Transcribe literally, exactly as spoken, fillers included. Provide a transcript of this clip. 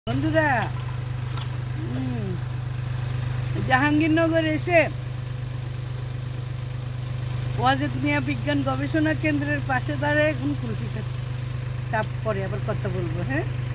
বন্ধুরা জাহাঙ্গীরনগর এসে ওয়াজেদ মিয়া বিজ্ঞান গবেষণা কেন্দ্রের পাশে দাঁড়ায় এখন কুলফি খাচ্ছি। তারপরে আবার কথা বলবো। হ্যাঁ।